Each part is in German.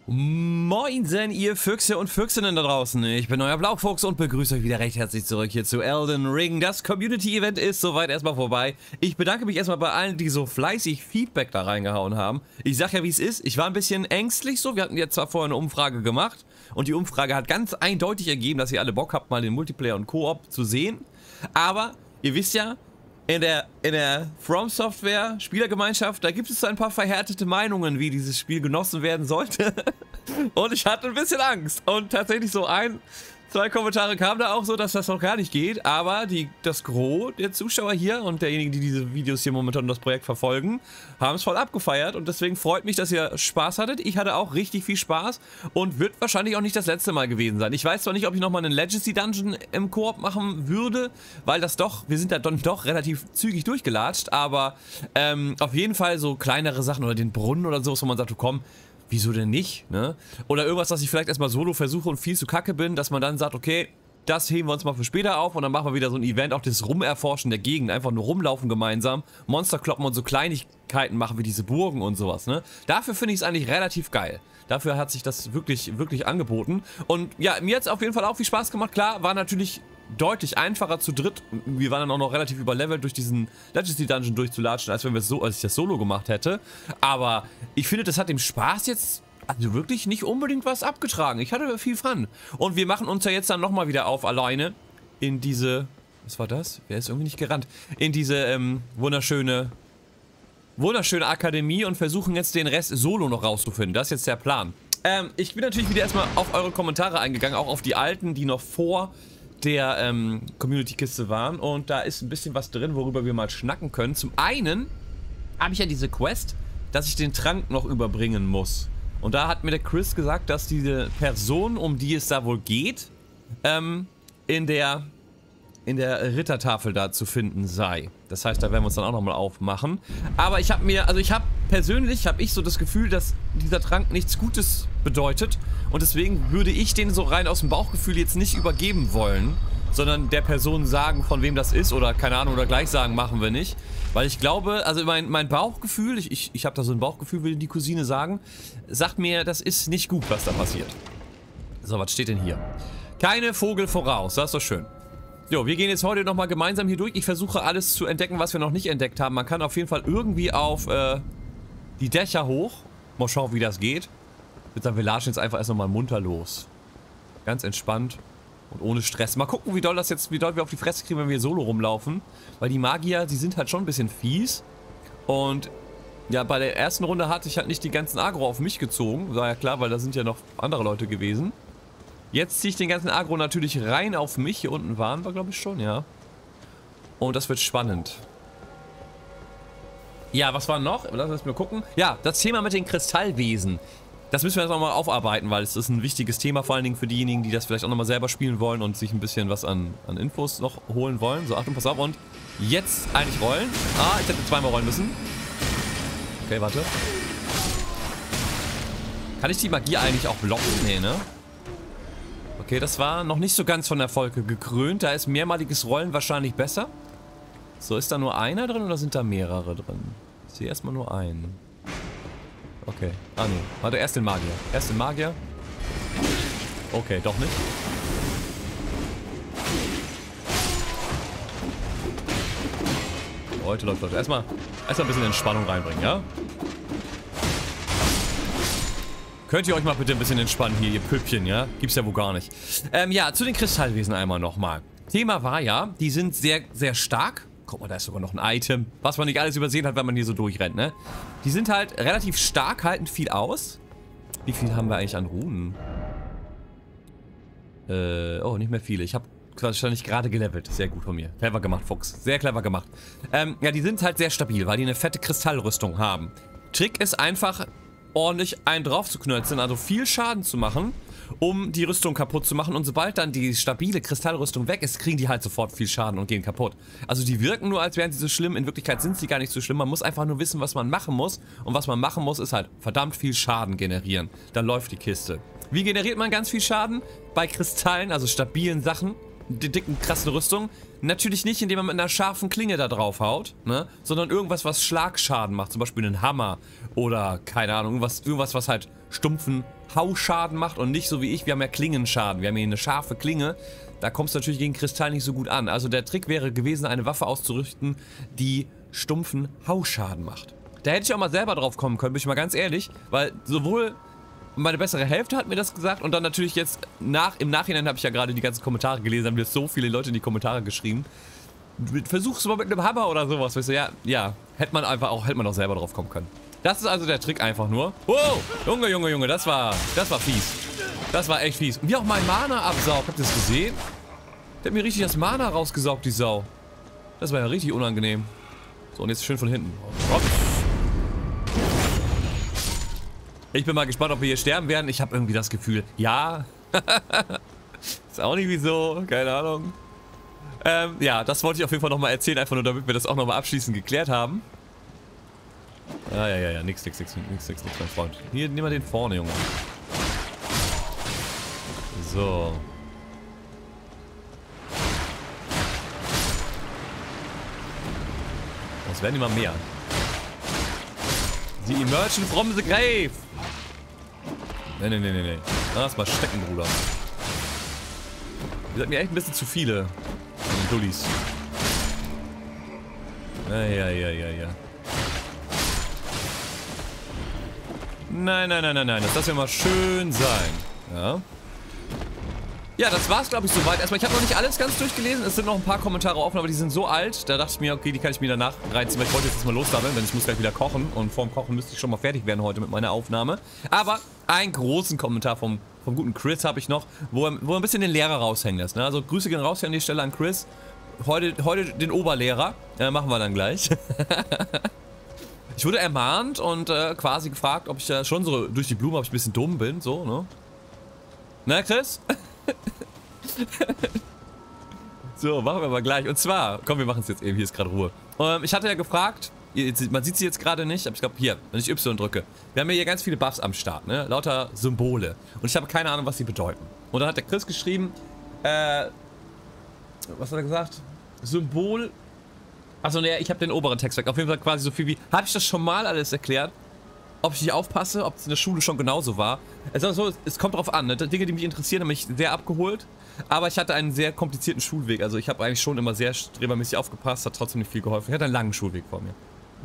Moinsen, ihr Füchse und Füchsinnen da draußen. Ich bin euer Blaufuchs und begrüße euch wieder recht herzlich zurück hier zu Elden Ring. Das Community-Event ist soweit erstmal vorbei. Ich bedanke mich erstmal bei allen, die so fleißig Feedback da reingehauen haben. Ich sag ja, wie es ist. Ich war ein bisschen ängstlich so. Wir hatten jetzt zwar vorher eine Umfrage gemacht und die Umfrage hat ganz eindeutig ergeben, dass ihr alle Bock habt, mal den Multiplayer und Koop zu sehen. Aber ihr wisst ja, in der From Software Spielergemeinschaft, da gibt es so ein paar verhärtete Meinungen, wie dieses Spiel genossen werden sollte. Und ich hatte ein bisschen Angst. Und tatsächlich so zwei Kommentare kamen da auch so, dass das noch gar nicht geht. Aber das Gros der Zuschauer hier und derjenigen, die diese Videos hier momentan das Projekt verfolgen, haben es voll abgefeiert. Und deswegen freut mich, dass ihr Spaß hattet. Ich hatte auch richtig viel Spaß und wird wahrscheinlich auch nicht das letzte Mal gewesen sein. Ich weiß zwar nicht, ob ich nochmal einen Legacy Dungeon im Koop machen würde, weil wir sind da dann doch relativ zügig durchgelatscht. Aber auf jeden Fall so kleinere Sachen oder den Brunnen oder sowas, wo man sagt, komm, wieso denn nicht, ne? Oder irgendwas, was ich vielleicht erstmal solo versuche und viel zu kacke bin, dass man dann sagt, okay, das heben wir uns mal für später auf und dann machen wir wieder so ein Event, auch das Rumerforschen der Gegend, einfach nur rumlaufen gemeinsam, Monster kloppen und so Kleinigkeiten machen wie diese Burgen und sowas, ne? Dafür finde ich es eigentlich relativ geil. Dafür hat sich das wirklich, wirklich angeboten. Und ja, mir hat es auf jeden Fall auch viel Spaß gemacht. Klar, war natürlich deutlich einfacher zu dritt. Wir waren dann auch noch relativ überlevelt durch diesen Legacy Dungeon durchzulatschen, als als ich das solo gemacht hätte. Aber ich finde, das hat dem Spaß jetzt also wirklich nicht unbedingt was abgetragen. Ich hatte viel Fun. Und wir machen uns ja jetzt dann nochmal wieder auf alleine in diese... Was war das? Wer ist irgendwie nicht gerannt? In diese wunderschöne Akademie und versuchen jetzt den Rest solo noch rauszufinden. Das ist jetzt der Plan. Ich bin natürlich wieder erstmal auf eure Kommentare eingegangen, auch auf die alten, die noch vor der Community-Kiste waren. Und da ist ein bisschen was drin, worüber wir mal schnacken können. Zum einen habe ich ja diese Quest, dass ich den Trank noch überbringen muss. Und da hat mir der Chris gesagt, dass diese Person, um die es da wohl geht, in der Rittertafel da zu finden sei. Das heißt, da werden wir uns dann auch nochmal aufmachen. Aber persönlich habe ich so das Gefühl, dass dieser Trank nichts Gutes bedeutet. Und deswegen würde ich den so rein aus dem Bauchgefühl jetzt nicht übergeben wollen, sondern der Person sagen, von wem das ist oder keine Ahnung, oder gleich sagen, machen wir nicht. Weil ich glaube, also mein Bauchgefühl, ich habe da so ein Bauchgefühl, will die Cousine sagen, sagt mir, das ist nicht gut, was da passiert. So, was steht denn hier? Keine Vogel voraus, das ist doch schön. Jo, wir gehen jetzt heute nochmal gemeinsam hier durch. Ich versuche alles zu entdecken, was wir noch nicht entdeckt haben. Man kann auf jeden Fall irgendwie auf die Dächer hoch. Mal schauen, wie das geht. Ich würde sagen, wir latschen jetzt einfach erst nochmal munter los. Ganz entspannt und ohne Stress. Mal gucken, wie doll wir auf die Fresse kriegen, wenn wir solo rumlaufen. Weil die Magier, die sind halt schon ein bisschen fies. Und ja, bei der ersten Runde hatte ich halt nicht die ganzen Agro auf mich gezogen. War ja klar, weil da sind ja noch andere Leute gewesen. Jetzt ziehe ich den ganzen Agro natürlich rein auf mich. Hier unten waren wir, glaube ich, schon, ja. Und das wird spannend. Ja, was war noch? Lass uns mal gucken. Ja, das Thema mit den Kristallwesen. Das müssen wir jetzt nochmal aufarbeiten, weil es ist ein wichtiges Thema, vor allen Dingen für diejenigen, die das vielleicht auch nochmal selber spielen wollen und sich ein bisschen was an Infos noch holen wollen. So, Achtung, pass auf und jetzt eigentlich rollen. Ah, ich hätte zweimal rollen müssen. Okay, warte. Kann ich die Magie eigentlich auch blocken? Nee, ne? Okay, das war noch nicht so ganz von Erfolg gekrönt. Da ist mehrmaliges Rollen wahrscheinlich besser. So, ist da nur einer drin oder sind da mehrere drin? Ich sehe erstmal nur einen. Okay. Ah, nee. Warte, erst den Magier. Erst den Magier. Okay, doch nicht. Leute, Leute. Erstmal ein bisschen Entspannung reinbringen, ja? Könnt ihr euch mal bitte ein bisschen entspannen hier, ihr Püppchen, ja? Gibt's ja wohl gar nicht. Ja, zu den Kristallwesen einmal nochmal. Thema war ja, die sind sehr, sehr stark. Guck mal, da ist sogar noch ein Item, was man nicht alles übersehen hat, wenn man hier so durchrennt, ne? Die sind halt relativ stark, halten viel aus. Wie viel haben wir eigentlich an Runen? Oh, nicht mehr viele. Ich habe wahrscheinlich gerade gelevelt. Sehr gut von mir. Clever gemacht, Fuchs. Sehr clever gemacht. Ja, die sind halt sehr stabil, weil die eine fette Kristallrüstung haben. Trick ist einfach, ordentlich einen drauf zu knölzen, also viel Schaden zu machen, um die Rüstung kaputt zu machen. Und sobald dann die stabile Kristallrüstung weg ist, kriegen die halt sofort viel Schaden und gehen kaputt. Also die wirken nur, als wären sie so schlimm. In Wirklichkeit sind sie gar nicht so schlimm. Man muss einfach nur wissen, was man machen muss. Und was man machen muss, ist halt verdammt viel Schaden generieren. Dann läuft die Kiste. Wie generiert man ganz viel Schaden? Bei Kristallen, also stabilen Sachen. Die dicken, krassen Rüstung. Natürlich nicht, indem man mit einer scharfen Klinge da drauf haut, ne? Sondern irgendwas, was Schlagschaden macht. Zum Beispiel einen Hammer oder, keine Ahnung, irgendwas, was halt stumpfen Hauschaden macht und nicht so wie ich, wir haben ja Klingenschaden. Wir haben hier eine scharfe Klinge. Da kommst du natürlich gegen Kristall nicht so gut an. Also der Trick wäre gewesen, eine Waffe auszurüsten, die stumpfen Hausschaden macht. Da hätte ich auch mal selber drauf kommen können, bin ich mal ganz ehrlich. Weil sowohl meine bessere Hälfte hat mir das gesagt und dann natürlich jetzt im Nachhinein habe ich ja gerade die ganzen Kommentare gelesen, haben mir so viele Leute in die Kommentare geschrieben. Versuch's mal mit einem Hammer oder sowas, weißt du, ja, hätte man auch selber drauf kommen können. Das ist also der Trick einfach nur. Wow, Junge, das war fies. Das war echt fies. Und wie auch mein Mana absaugt, habt ihr das gesehen? Der hat mir richtig das Mana rausgesaugt, die Sau. Das war ja richtig unangenehm. So, und jetzt schön von hinten. Hopp. Ich bin mal gespannt, ob wir hier sterben werden. Ich habe irgendwie das Gefühl, ja. Ist auch nicht wieso, keine Ahnung. Ja, das wollte ich auf jeden Fall nochmal erzählen, einfach nur damit wir das auch nochmal abschließend geklärt haben. Ja, nix, mein Freund. Hier, nimm mal den vorne, Junge. So. Das werden immer mehr. Sie emergen from the grave. Nee. Lass mal stecken, Bruder. Ihr seid mir echt ein bisschen zu viele. Dullis. Ja. Nein. Das lassen wir mal schön sein. Ja. Ja, das war's, glaube ich, soweit. Erstmal, ich habe noch nicht alles ganz durchgelesen. Es sind noch ein paar Kommentare offen, aber die sind so alt. Da dachte ich mir, okay, die kann ich mir danach reinziehen, weil ich wollte jetzt erstmal lossammeln, denn ich muss gleich wieder kochen. Und vorm Kochen müsste ich schon mal fertig werden heute mit meiner Aufnahme. Aber einen großen Kommentar vom guten Chris habe ich noch, wo er ein bisschen den Lehrer raushängen lässt. Ne? Also Grüße gehen raus hier an die Stelle an Chris. Heute den Oberlehrer. Machen wir dann gleich. Ich wurde ermahnt und quasi gefragt, ob ich schon so durch die Blume, ob ich ein bisschen dumm bin. So, ne? Na, Chris? So, machen wir mal gleich. Und zwar, komm, wir machen es jetzt eben. Hier ist gerade Ruhe. Ich hatte ja gefragt, man sieht sie jetzt gerade nicht, aber ich glaube hier, wenn ich Y drücke. Wir haben ja hier ganz viele Buffs am Start, ne? Lauter Symbole. Und ich habe keine Ahnung, was sie bedeuten. Und dann hat der Chris geschrieben, was hat er gesagt? Symbol. Achso, ne, ich habe den oberen Text weg. Auf jeden Fall quasi so viel wie, habe ich das schon mal alles erklärt? Ob ich nicht aufpasse, ob es in der Schule schon genauso war. Es kommt drauf an, ne? Dinge, die mich interessieren, haben mich sehr abgeholt. Aber ich hatte einen sehr komplizierten Schulweg. Also ich habe eigentlich schon immer sehr strebermäßig aufgepasst, hat trotzdem nicht viel geholfen. Ich hatte einen langen Schulweg vor mir.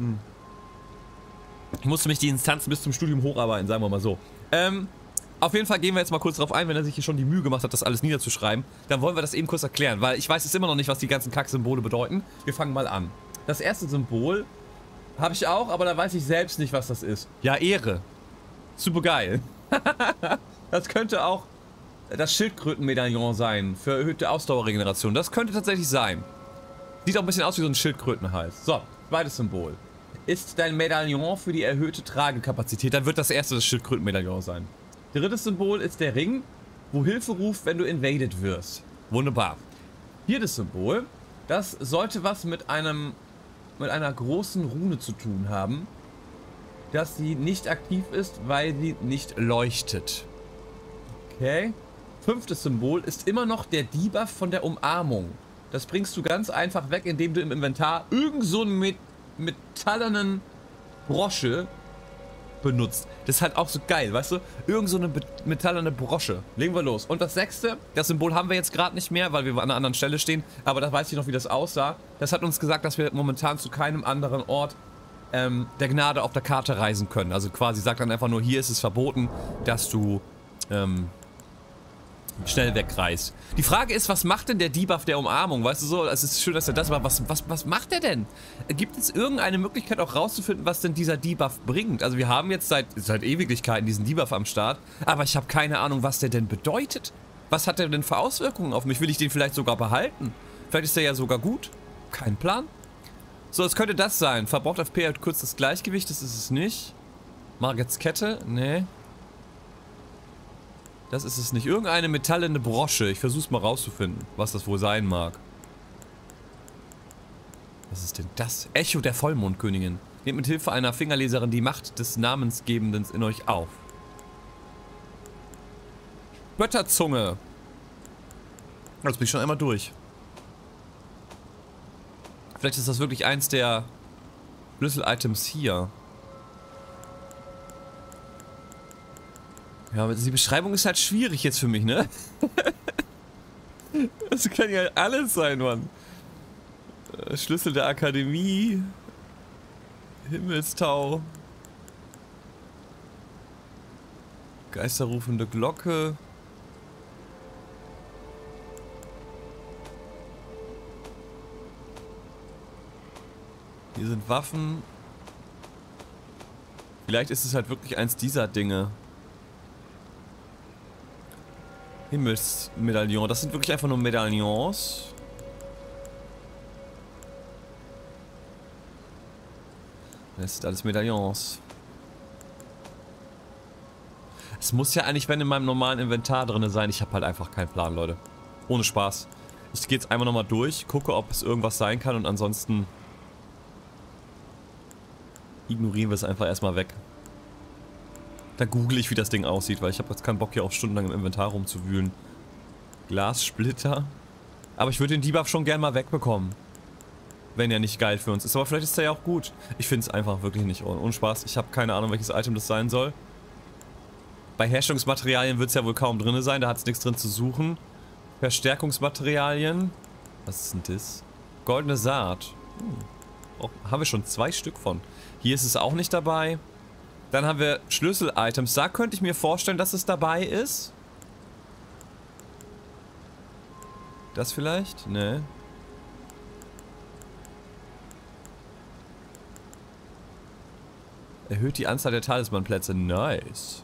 Ich musste mich die Instanzen bis zum Studium hocharbeiten, sagen wir mal so. Auf jeden Fall gehen wir jetzt mal kurz drauf ein, wenn er sich hier schon die Mühe gemacht hat, das alles niederzuschreiben. Dann wollen wir das eben kurz erklären, weil ich weiß jetzt immer noch nicht, was die ganzen Kack-Symbole bedeuten. Wir fangen mal an. Das erste Symbol habe ich auch, aber da weiß ich selbst nicht, was das ist. Ja, Ehre. Super geil. Das könnte auch das Schildkrötenmedaillon sein für erhöhte Ausdauerregeneration. Das könnte tatsächlich sein. Sieht auch ein bisschen aus wie so ein Schildkrötenhals. So, zweites Symbol. Ist dein Medaillon für die erhöhte Tragekapazität, dann wird das erste das Schildkrötenmedaillon sein. Drittes Symbol ist der Ring, wo Hilfe ruft, wenn du invaded wirst. Wunderbar. Viertes Symbol, das sollte was mit einer großen Rune zu tun haben, dass sie nicht aktiv ist, weil sie nicht leuchtet. Okay. Fünftes Symbol ist immer noch der Debuff von der Umarmung. Das bringst du ganz einfach weg, indem du im Inventar irgend so einen metallenen Brosche benutzt. Das ist halt auch so geil, weißt du? Irgend so eine metallene Brosche. Legen wir los. Und das sechste, das Symbol haben wir jetzt gerade nicht mehr, weil wir an einer anderen Stelle stehen, aber da weiß ich noch, wie das aussah. Das hat uns gesagt, dass wir momentan zu keinem anderen Ort der Gnade auf der Karte reisen können. Also quasi sagt dann einfach nur, hier ist es verboten, dass du schnell wegreist. Die Frage ist, was macht denn der Debuff der Umarmung? Weißt du so, es ist schön, dass er das macht. Was macht er denn? Gibt es irgendeine Möglichkeit auch rauszufinden, was denn dieser Debuff bringt? Also wir haben jetzt seit Ewigkeiten diesen Debuff am Start, aber ich habe keine Ahnung, was der denn bedeutet. Was hat der denn für Auswirkungen auf mich? Will ich den vielleicht sogar behalten? Vielleicht ist der ja sogar gut. Kein Plan. So, es könnte das sein. Verbraucht FP hat kurz das Gleichgewicht, das ist es nicht. Margits Kette? Nee. Das ist es nicht. Irgendeine metallene Brosche. Ich versuch's mal rauszufinden, was das wohl sein mag. Was ist denn das? Echo der Vollmondkönigin. Nehmt mit Hilfe einer Fingerleserin die Macht des Namensgebenden in euch auf. Götterzunge. Jetzt bin ich schon einmal durch. Vielleicht ist das wirklich eins der Schlüssel-Items hier. Ja, aber die Beschreibung ist halt schwierig jetzt für mich, ne? Das kann ja alles sein, Mann. Schlüssel der Akademie. Himmelstau. Geisterrufende Glocke. Hier sind Waffen. Vielleicht ist es halt wirklich eins dieser Dinge. Himmelsmedaillon. Das sind wirklich einfach nur Medaillons. Das sind alles Medaillons. Es muss ja eigentlich, wenn in meinem normalen Inventar drin sein. Ich habe halt einfach keinen Plan, Leute. Ohne Spaß. Ich gehe jetzt einmal nochmal durch, gucke, ob es irgendwas sein kann und ansonsten ignorieren wir es einfach erstmal weg. Da google ich, wie das Ding aussieht, weil ich habe jetzt keinen Bock, hier auch stundenlang im Inventar rumzuwühlen. Glassplitter. Aber ich würde den Debuff schon gern mal wegbekommen. Wenn er nicht geil für uns ist. Aber vielleicht ist er ja auch gut. Ich finde es einfach wirklich nicht ohne Spaß. Ich habe keine Ahnung, welches Item das sein soll. Bei Herstellungsmaterialien wird es ja wohl kaum drin sein. Da hat es nichts drin zu suchen. Verstärkungsmaterialien. Was ist denn das? Goldene Saat. Oh, haben wir schon 2 Stück von. Hier ist es auch nicht dabei. Dann haben wir Schlüssel-Items. Da könnte ich mir vorstellen, dass es dabei ist. Das vielleicht? Ne. Erhöht die Anzahl der Talismanplätze. Nice.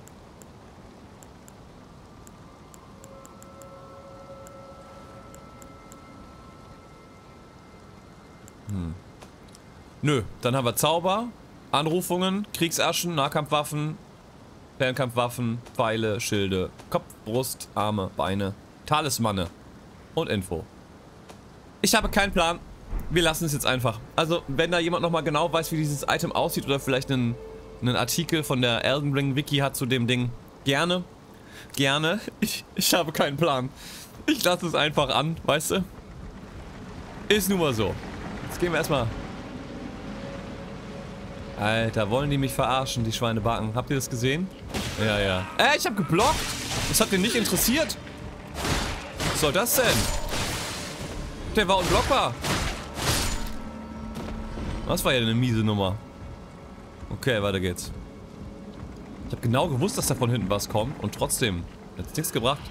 Nö, dann haben wir Zauber, Anrufungen, Kriegsaschen, Nahkampfwaffen, Fernkampfwaffen, Pfeile, Schilde, Kopf, Brust, Arme, Beine, Talismane und Info. Ich habe keinen Plan. Wir lassen es jetzt einfach. Also, wenn da jemand nochmal genau weiß, wie dieses Item aussieht oder vielleicht einen Artikel von der Elden Ring Wiki hat zu dem Ding, gerne. Gerne. Ich habe keinen Plan. Ich lasse es einfach an, weißt du? Ist nun mal so. Jetzt gehen wir erstmal. Alter, wollen die mich verarschen, die Schweinebacken? Habt ihr das gesehen? Ja, ja. Ich hab geblockt! Das hat den nicht interessiert. Was soll das denn? Der war unblockbar. Das war ja eine miese Nummer. Okay, weiter geht's. Ich habe genau gewusst, dass da von hinten was kommt und trotzdem hat's nichts gebracht.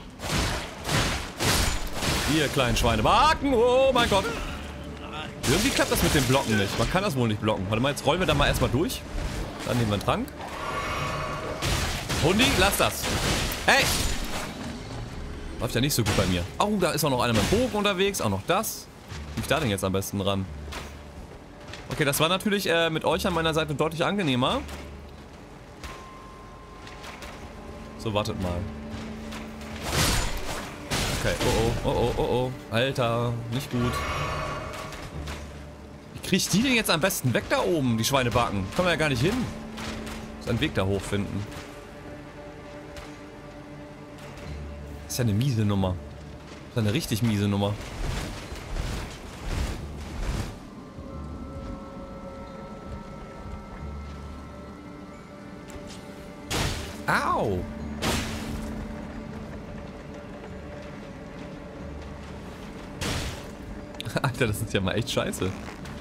Ihr kleinen Schweinebacken, oh mein Gott. Irgendwie klappt das mit dem Blocken nicht. Man kann das wohl nicht blocken. Warte mal, jetzt rollen wir da mal erstmal durch. Dann nehmen wir einen Trank. Hundi, lass das. Hey! Läuft ja nicht so gut bei mir. Oh, da ist auch noch einer mit dem Bogen unterwegs. Auch noch das. Wie ich da denn jetzt am besten ran? Okay, das war natürlich mit euch an meiner Seite deutlich angenehmer. So, wartet mal. Okay, oh oh, oh oh, oh oh. Alter, nicht gut. Wie krieg ich die denn jetzt am besten weg da oben, die Schweinebacken? Kommen wir ja gar nicht hin. Muss einen Weg da hoch finden. Das ist ja eine miese Nummer. Das ist eine richtig miese Nummer. Au! Alter, das ist ja mal echt scheiße.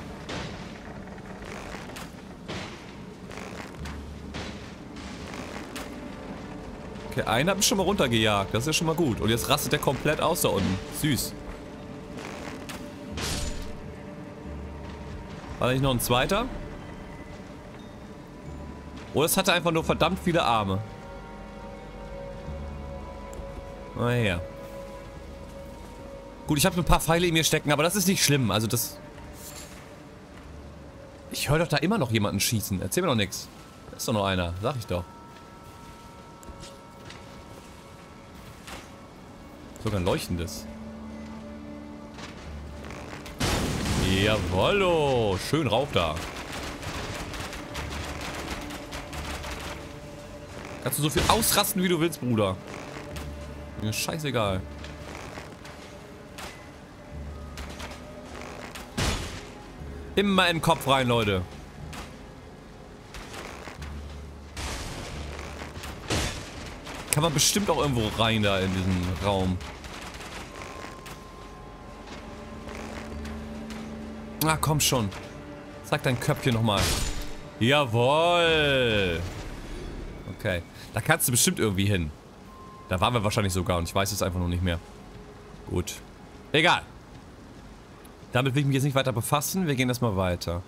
Okay, einen habe ich schon mal runtergejagt. Das ist ja schon mal gut. Und jetzt rastet der komplett aus da unten. Süß. War da nicht noch ein zweiter? Oder es hatte einfach nur verdammt viele Arme. Naja. Gut, ich habe ein paar Pfeile in mir stecken, aber das ist nicht schlimm. Also das... Ich höre doch da immer noch jemanden schießen. Erzähl mir doch nichts. Da ist doch noch einer. Sag ich doch. Sogar ein leuchtendes. Jawollo. Schön rauf da. Kannst du so viel ausrasten, wie du willst, Bruder. Mir ist scheißegal. Immer in den Kopf rein, Leute. Kann man bestimmt auch irgendwo rein da in diesen Raum. Ah, komm schon. Sag dein Köpfchen nochmal. Jawohl. Okay. Da kannst du bestimmt irgendwie hin. Da waren wir wahrscheinlich sogar und ich weiß es einfach noch nicht mehr. Gut. Egal. Damit will ich mich jetzt nicht weiter befassen. Wir gehen erstmal weiter.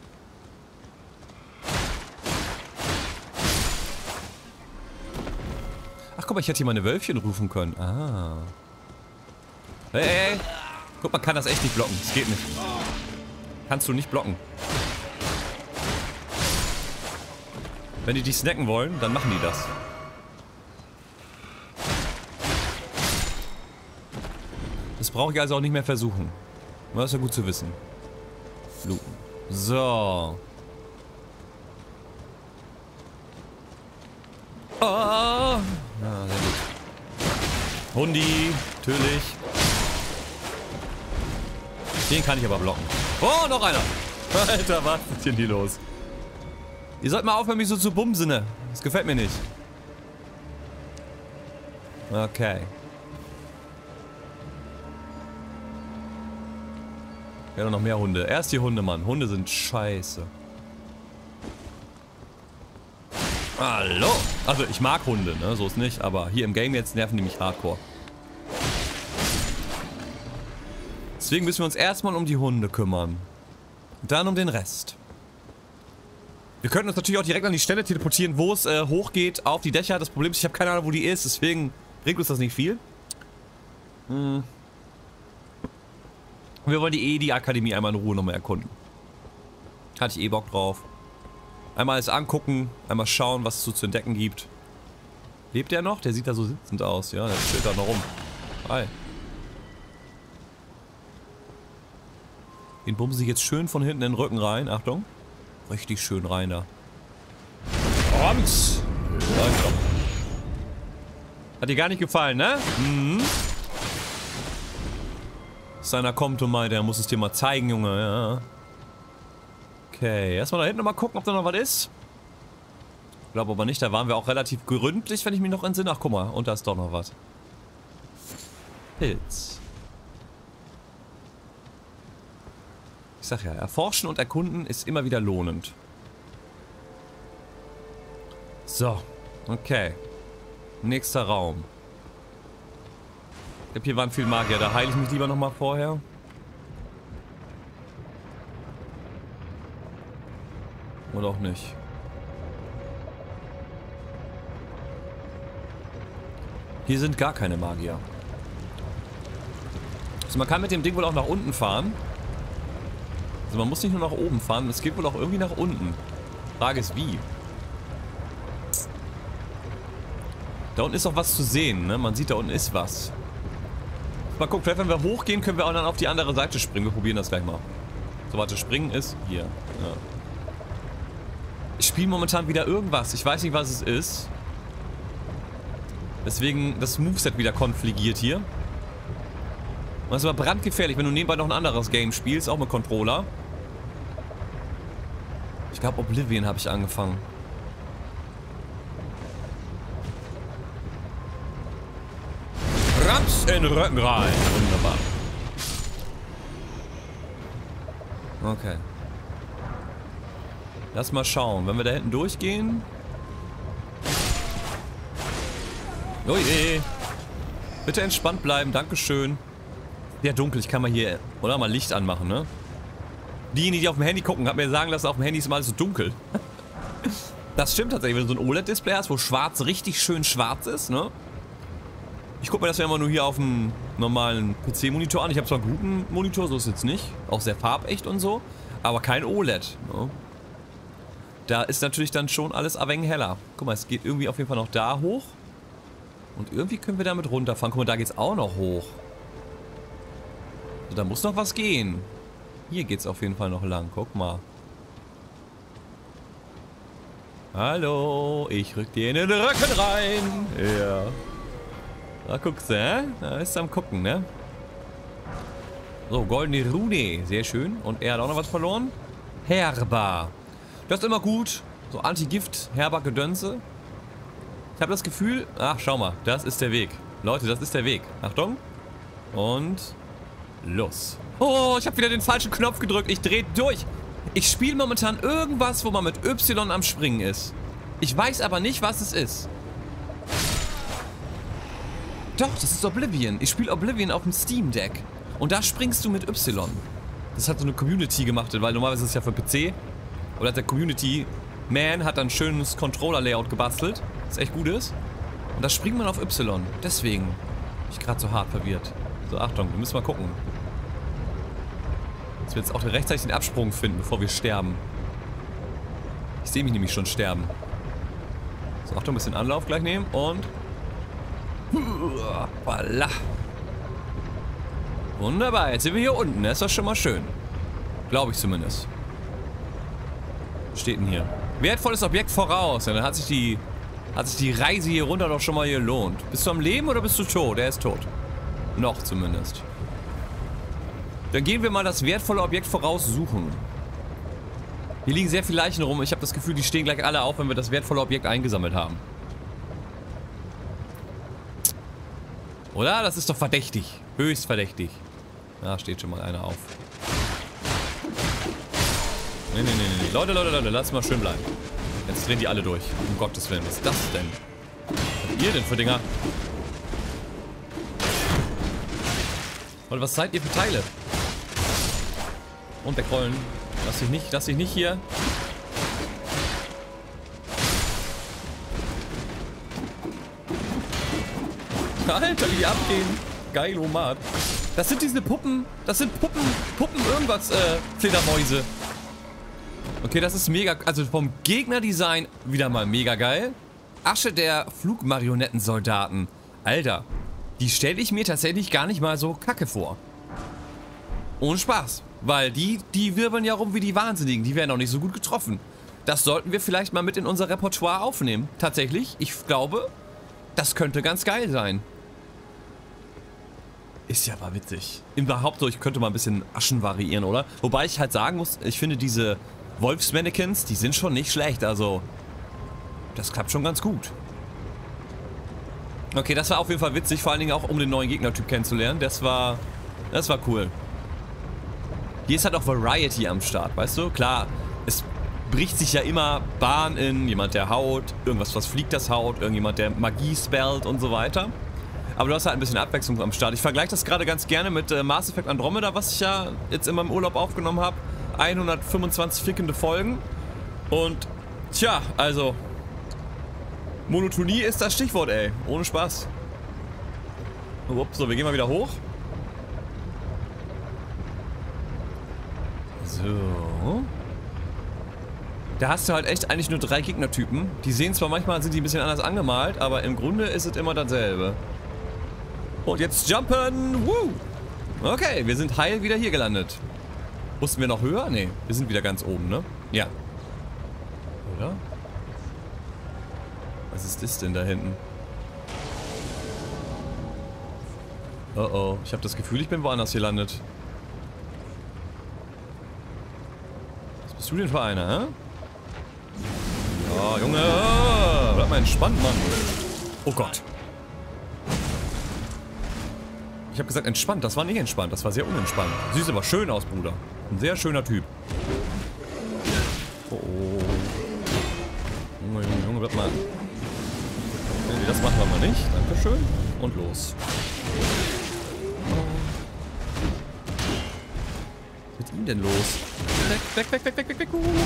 Ach, guck mal, ich hätte hier meine Wölfchen rufen können. Ah. Hey, hey, hey. Guck, man kann das echt nicht blocken. Das geht nicht. Kannst du nicht blocken. Wenn die dich snacken wollen, dann machen die das. Das brauche ich also auch nicht mehr versuchen. Das ist ja gut zu wissen. Looten. So. Oh. Ja, sehr gut. Hundi, natürlich. Den kann ich aber blocken. Oh, noch einer. Alter, was ist denn hier los? Ihr sollt mal aufhören, mich so zu bumsen. Das gefällt mir nicht. Okay. Ja, noch mehr Hunde. Erst die Hunde, Mann. Hunde sind scheiße. Hallo. Also, ich mag Hunde, ne? So ist nicht. Aber hier im Game jetzt nerven die mich hardcore. Deswegen müssen wir uns erstmal um die Hunde kümmern. Und dann um den Rest. Wir könnten uns natürlich auch direkt an die Stelle teleportieren, wo es hochgeht auf die Dächer. Das Problem ist, ich habe keine Ahnung, wo die ist. Deswegen bringt uns das nicht viel. Wir wollen die Akademie einmal in Ruhe nochmal erkunden. Hatte ich eh Bock drauf. Einmal alles angucken, einmal schauen, was es so zu entdecken gibt. Lebt der noch? Der sieht da so sitzend aus. Ja, der steht da noch rum. Hi. Den bumsen sich jetzt schön von hinten in den Rücken rein. Achtung. Richtig schön rein da. Und hat dir gar nicht gefallen, ne? Mhm. Seiner kommt und meint, der muss es dir mal zeigen, Junge, ja. Okay, erstmal da hinten mal gucken, ob da noch was ist. Ich glaube aber nicht, da waren wir auch relativ gründlich, wenn ich mich noch entsinne. Ach, guck mal, und da ist doch noch was. Pilz. Ich sag ja, erforschen und erkunden ist immer wieder lohnend. So, okay. Nächster Raum. Ich glaube, hier waren viel Magier. Da heile ich mich lieber nochmal vorher. Oder auch nicht. Hier sind gar keine Magier. Also man kann mit dem Ding wohl auch nach unten fahren. Also man muss nicht nur nach oben fahren, es geht wohl auch irgendwie nach unten. Frage ist wie. Da unten ist auch was zu sehen, ne? Man sieht, da unten ist was. Mal gucken, vielleicht wenn wir hochgehen, können wir auch dann auf die andere Seite springen. Wir probieren das gleich mal. So, warte, springen ist hier. Ja. Ich spiele momentan wieder irgendwas. Ich weiß nicht, was es ist. Deswegen das Moveset wieder konfligiert hier. Und das ist aber brandgefährlich, wenn du nebenbei noch ein anderes Game spielst, auch mit Controller. Ich glaube, Oblivion habe ich angefangen. Raps in den Rücken rein. Wunderbar. Okay. Lass mal schauen. Wenn wir da hinten durchgehen. Oje. Bitte entspannt bleiben. Dankeschön. Ja, dunkel. Ich kann mal hier, oder? Mal Licht anmachen, ne? Diejenigen, die auf dem Handy gucken, haben mir sagen lassen, auf dem Handy ist mal alles so dunkel. Das stimmt tatsächlich. Wenn du so ein OLED-Display hast, wo schwarz richtig schön schwarz ist, ne? Ich gucke mir das ja immer nur hier auf dem normalen PC-Monitor an. Ich habe zwar einen guten Monitor, so ist es jetzt nicht. Auch sehr farbecht und so. Aber kein OLED, ne? Da ist natürlich dann schon alles ein wenig heller. Guck mal, es geht irgendwie auf jeden Fall noch da hoch. Und irgendwie können wir damit runterfahren. Guck mal, da geht's auch noch hoch. So, da muss noch was gehen. Hier geht's auf jeden Fall noch lang. Guck mal. Hallo, ich rück dir in den Rücken rein. Ja. Da guckst du, hä? Da ist am Gucken, ne? So, goldene Rune. Sehr schön. Und er hat auch noch was verloren. Herba. Das ist immer gut. So Anti-Gift, Herba, Gedönse. Ich habe das Gefühl... Ach, schau mal. Das ist der Weg. Leute, das ist der Weg. Achtung. Und... los. Oh, ich habe wieder den falschen Knopf gedrückt. Ich drehe durch. Ich spiele momentan irgendwas, wo man mit Y am Springen ist. Ich weiß aber nicht, was es ist. Doch, das ist Oblivion. Ich spiele Oblivion auf dem Steam Deck. Und da springst du mit Y. Das hat so eine Community gemacht, weil normalerweise ist es ja für PC. Oder hat der Community Man hat dann ein schönes Controller-Layout gebastelt, das echt gut ist. Und da springt man auf Y. Deswegen bin ich gerade so hart verwirrt. So, Achtung, wir müssen mal gucken. Dass wir jetzt auch rechtzeitig den Absprung finden, bevor wir sterben. Ich sehe mich nämlich schon sterben. So, Achtung, ein bisschen Anlauf gleich nehmen und... Voila. Wunderbar, jetzt sind wir hier unten. Das ist doch schon mal schön. Glaube ich zumindest. Was steht denn hier? Wertvolles Objekt voraus. Ja, dann hat sich die Reise hier runter doch schon mal gelohnt. Bist du am Leben oder bist du tot? Er ist tot. Noch zumindest. Dann gehen wir mal das wertvolle Objekt voraussuchen. Hier liegen sehr viele Leichen rum. Ich habe das Gefühl, die stehen gleich alle auf, wenn wir das wertvolle Objekt eingesammelt haben. Oder? Das ist doch verdächtig. Höchst verdächtig. Da steht schon mal einer auf. Nee. Leute, lasst mal schön bleiben. Jetzt drehen die alle durch. Um Gottes Willen, was ist das denn? Was seid ihr denn für Dinger? Leute, was seid ihr für Teile? Und wegrollen. Lass dich nicht hier. Alter, wie die abgehen. Geil, Omat. Das sind diese Puppen. Das sind Puppen irgendwas, Fledermäuse. Okay, das ist mega, also vom Gegnerdesign wieder mal mega geil. Asche der Flugmarionettensoldaten. Alter, die stelle ich mir tatsächlich gar nicht mal so kacke vor. Ohne Spaß. Weil die wirbeln ja rum wie die Wahnsinnigen. Die werden auch nicht so gut getroffen. Das sollten wir vielleicht mal mit in unser Repertoire aufnehmen. Tatsächlich, ich glaube, das könnte ganz geil sein. Ist ja aber witzig. Überhaupt so, ich könnte mal ein bisschen Aschen variieren, oder? Wobei ich halt sagen muss, ich finde diese Wolfsmannequins, die sind schon nicht schlecht. Also, das klappt schon ganz gut. Okay, das war auf jeden Fall witzig. Vor allen Dingen auch, um den neuen Gegnertyp kennenzulernen. Das war cool. Hier ist halt auch Variety am Start, weißt du? Klar, es bricht sich ja immer Bahn in, jemand der haut, irgendwas, was fliegt, das haut, irgendjemand, der Magie spellt und so weiter. Aber du hast halt ein bisschen Abwechslung am Start. Ich vergleiche das gerade ganz gerne mit Mass Effect Andromeda, was ich ja jetzt in meinem Urlaub aufgenommen habe. 125 fickende Folgen. Und, tja, also, Monotonie ist das Stichwort, ey. Ohne Spaß. Ups, so, wir gehen mal wieder hoch. So. Da hast du halt echt eigentlich nur 3 Gegnertypen. Die sehen zwar manchmal, sind die ein bisschen anders angemalt, aber im Grunde ist es immer dasselbe. Und jetzt jumpen! Woo! Okay, wir sind heil wieder hier gelandet. Mussten wir noch höher? Nee, wir sind wieder ganz oben, ne? Ja. Oder? Was ist das denn da hinten? Oh oh, ich habe das Gefühl, ich bin woanders gelandet. Was bist du denn für einer, hä? Oh, Junge! Bleib mal entspannt, Mann. Oh Gott. Ich habe gesagt entspannt, das war nicht entspannt, das war sehr unentspannt. Siehst aber schön aus, Bruder. Ein sehr schöner Typ. Oh, oh. Junge, bleib mal. Nee, das machen wir mal nicht. Dankeschön. Und los. Was ist mit ihm denn los? Weg.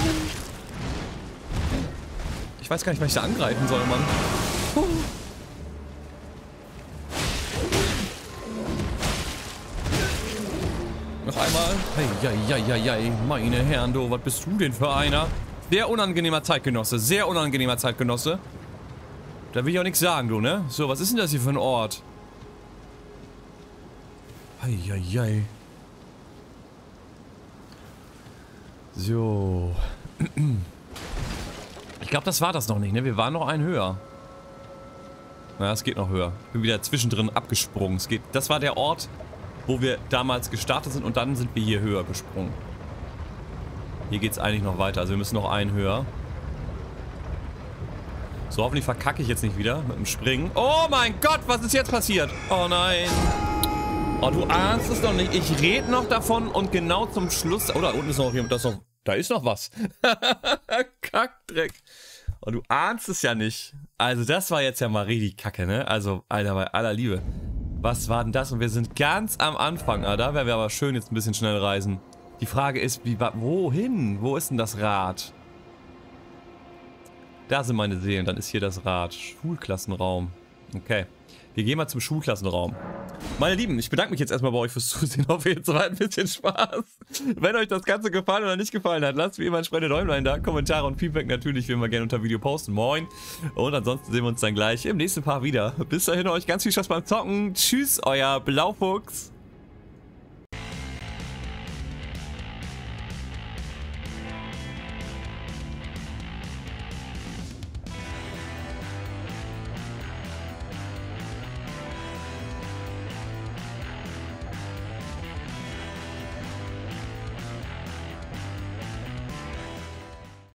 Ich weiß gar nicht, was ich da angreifen soll, Mann. Noch einmal. Hey, meine Herren, du, was bist du denn für einer? Sehr unangenehmer Zeitgenosse, sehr unangenehmer Zeitgenosse. Da will ich auch nichts sagen, du, ne? So, was ist denn das hier für ein Ort? Hey. So. Ich glaube, das war das noch nicht, ne? Wir waren noch einen höher. Na, es geht noch höher. Ich bin wieder zwischendrin abgesprungen. Das war der Ort, wo wir damals gestartet sind und dann sind wir hier höher gesprungen. Hier geht es eigentlich noch weiter, also wir müssen noch einen höher. So, hoffentlich verkacke ich jetzt nicht wieder mit dem Springen. Oh mein Gott, was ist jetzt passiert? Oh nein. Oh, du ahnst es doch nicht. Ich rede noch davon und genau zum Schluss... Oh, da unten ist noch jemand. Da ist noch was. Kackdreck. Und du ahnst es ja nicht. Also das war jetzt ja mal richtig kacke, ne? Also, Alter, bei aller Liebe. Was war denn das? Und wir sind ganz am Anfang. Da werden wir aber schön jetzt ein bisschen schnell reisen. Die Frage ist, wohin? Wo ist denn das Rad? Da sind meine Seelen. Dann ist hier das Rad. Schulklassenraum. Okay. Wir gehen mal zum Schulklassenraum. Meine Lieben, ich bedanke mich jetzt erstmal bei euch fürs Zusehen. Hoffe, jetzt war ein bisschen Spaß. Wenn euch das Ganze gefallen oder nicht gefallen hat, lasst wie immer entsprechende Däumlein da. Kommentare und Feedback natürlich, wie immer gerne unter Video posten. Moin. Und ansonsten sehen wir uns dann gleich im nächsten Part wieder. Bis dahin euch ganz viel Spaß beim Zocken. Tschüss, euer Blaufuchs.